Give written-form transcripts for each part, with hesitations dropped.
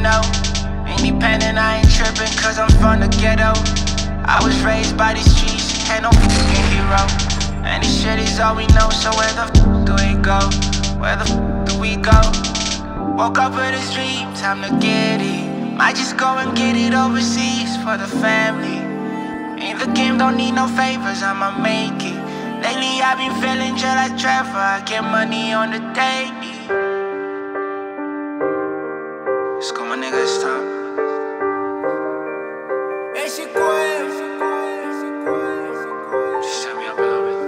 know. Independent, I ain't tripping, cause I'm from the ghetto. I was raised by these streets, ain't no fucking hero. And this shit is all we know, so where the fuck do we go? Where the fuck do we go? Woke up with a dream, time to get it. Might just go and get it overseas for the family. In the game, don't need no favors, I'ma make it. Lately I've been feeling just like Trevor, I get money on the daily. Let's go, my nigga, it's time. Just turn me up a little bit.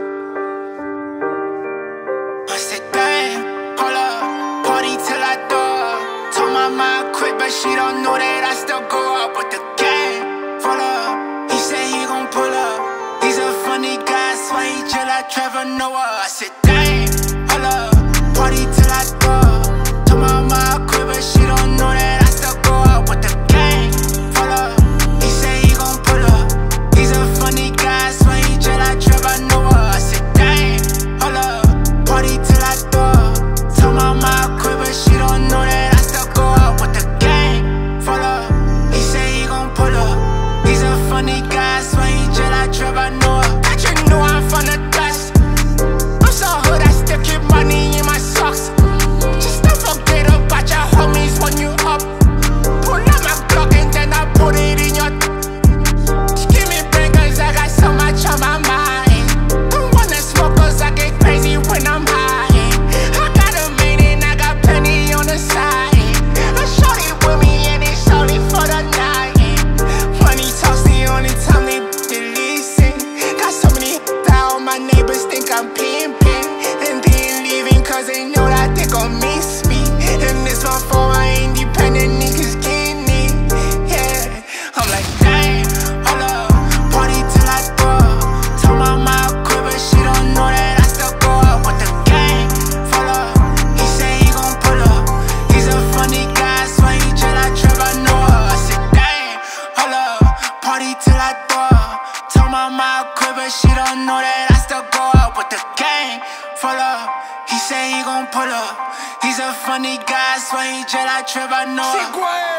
I said, damn, hold up, party till I throw. Told my mom I quit, but she don't know that I still go up with the gang. Full up, he said he gon' pull up. He's a funny guy, swear he chill like Trevor Noah. I said, damn, hold up, party till I throw. Told my mom I quit, but she don't know that I still go up with the gang. Full up, he said he gon' pull up. He's a funny guy, swear he chill like Trevor Noah. I said, damn, hold up, party till I throw. Told my mom I quit, but she don't know that I still go up with the gang. Full up, he said he gon' pull up. He's a funny guy, swear he chill like Trevor Noah. Bet you know I'm from the dust. I'm so hood, I still keep money in my socks. Just don't forget about your homies when you up. Pull out my Glock and then I put it in your. Just give me brain, cause I got so much on my mind. Don't wanna smoke, cause I get crazy when I'm high. I got a main and I got plenty on the side. I shot it with me and it's only for the night. Money talks the only time they listen. Got so many that all my neighbors think I'm pimping. And they ain't leaving cause they know that they gon' miss me. And this one for my independent niggas getting it. Yeah, I'm like, damn, hold up, party till I throw. Told my mom I quit, but she don't know that I still go up with the gang. Full up, he said he gon' pull up. He's a funny guy, swear he chill like Trevor Noah. I said, damn, hold up, party till I throw. Told my mom I quit, but she don't know that I still go up with the gang. Full up, he said he gon' pull up. He's a funny guy, swear he chill like Trevor Noah.